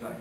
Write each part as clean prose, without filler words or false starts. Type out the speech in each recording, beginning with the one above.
Vai.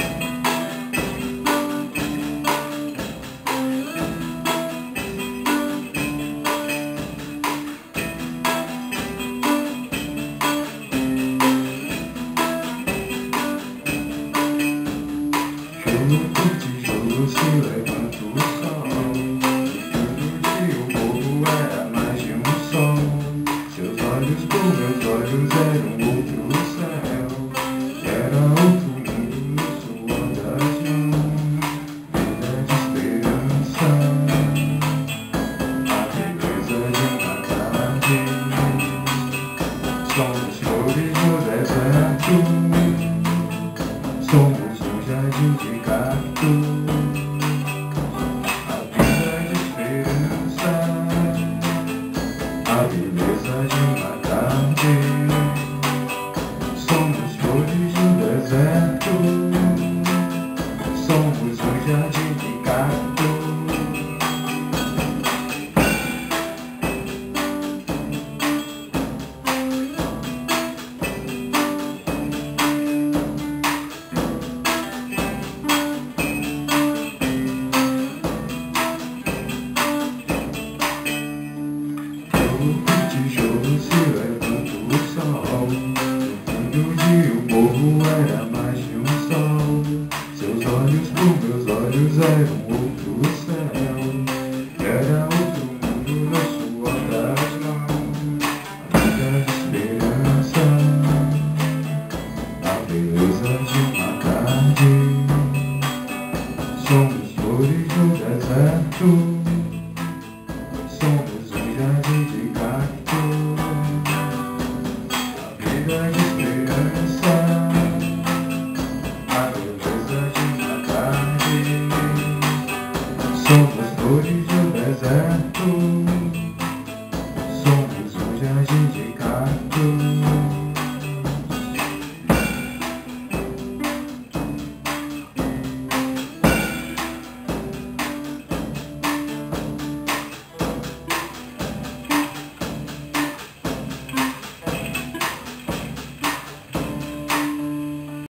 Jogo por tijolo se levanta o sol. Todo dia o povo era mais de um sol. Seus olhos por meus olhos eram outro céu. E era outro mundo no suor das mãos. Vida de esperança, a beleza de uma tarde. Somos flores no deserto. Somos um jardim de cacto. A vida de esperança, a beleza de uma tarde. Somos flores do deserto. Somos um jardim de cacto. O tijolo se levanta o sol. No fundo de um morro era mais de um sol. Seus olhos por meus olhos eram outro céu. Era outro mundo no suor das mãos. A vida de esperança, a beleza de uma tarde. Somos flores do deserto. Somos um jardim de cacto. A vida de esperança, a beleza de uma tarde. Somos flores do deserto.